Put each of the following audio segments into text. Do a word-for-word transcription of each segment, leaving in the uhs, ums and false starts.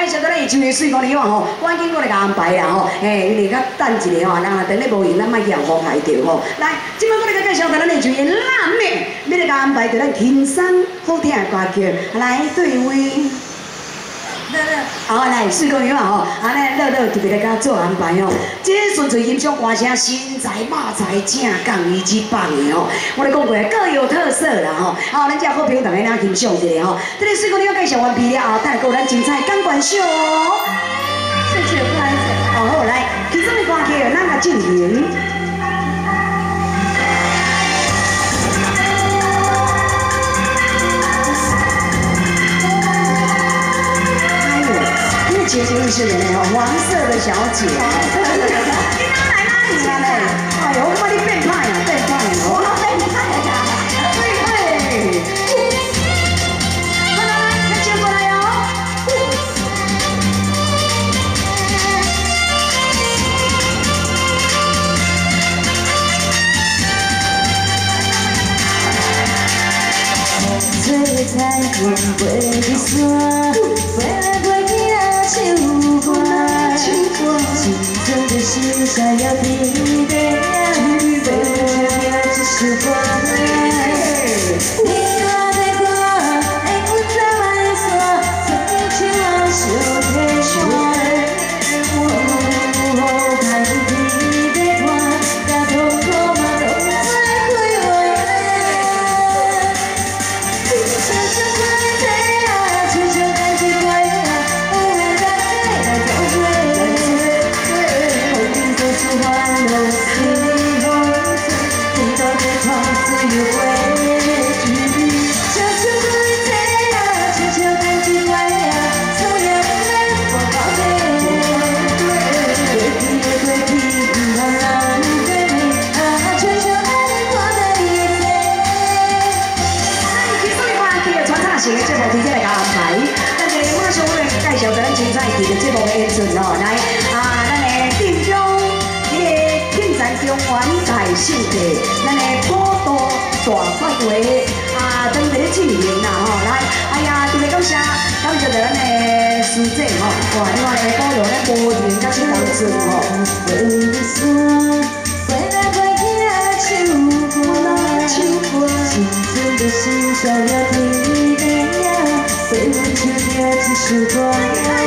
介绍到咧像个水果梨吼，赶紧过来甲安排啦吼。嘿，你较等一下吼，人啊等咧无闲，咱莫去互害着吼。来，即摆过来甲介绍到咱的像个辣妹，要来甲安排着咱轻松好听的歌曲，来对位。 好，来水果油啊吼，安尼乐乐特别来甲做安排哦。这纯粹欣赏歌声，身材肉材正港一级棒的哦。我咧讲过各有特色啦吼。好，咱只好评大家来欣赏一下吼。这个水果油介绍完毕了后，等下有咱精彩钢管秀哦。谢谢不好意思。哦好，来，其中的歌曲咱甲进行。 姐姐是人嘞，黄色的小姐。你哪来哪里啊嘞？哎呦，我把你变态呀，变态哦！变态呀！对对。来来来，要接过来哟。红色的彩虹飞的伞，飞来飞去。 唱歌，青春的心想要听的呀，飞舞着这首歌。你我的歌，会不再来说，曾经我手提线，午后看你的花，甲通通嘛拢在开花。悄悄在这啊，悄悄在这怪啊。 节目的演出哦，来啊，咱的店中迄个品山中原大秀地，咱的普渡大法会啊，正在咧进行啦吼，来，哎呀，特别感谢感谢着咱的师姐吼，哇，你看咧，保佑咱无停甲去当顺吼。飞来飞去啊，唱歌，唱歌，青春的心想要听的呀，飞舞着这首歌。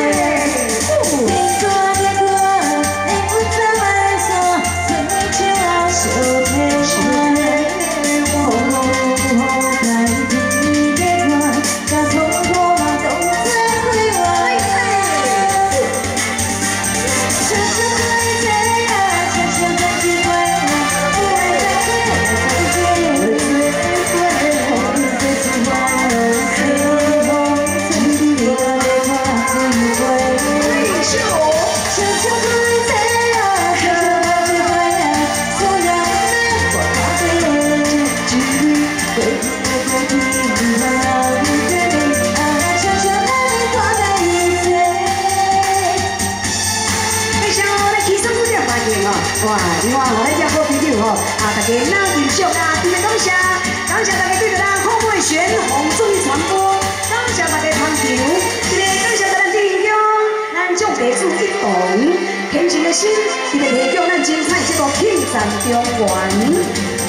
哇！你看，我咱遮好朋友吼，啊，大家拿欣赏啊，特别感谢，感谢大家对着咱好会旋风注意传播，感谢大家捧场，一个感谢咱弟兄，咱众地主一同虔诚的心，一个提供咱精彩节目品赞中原。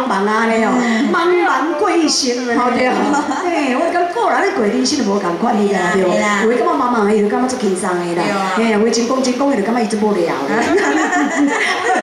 茫茫啊尼哦，茫茫过一生啊，吼对。嘿，我感个人咧过人生就无共款伊啦，对。有诶感觉茫茫诶，就感觉足轻松诶啦。嘿，有诶真讲真讲诶，就感觉伊足无聊。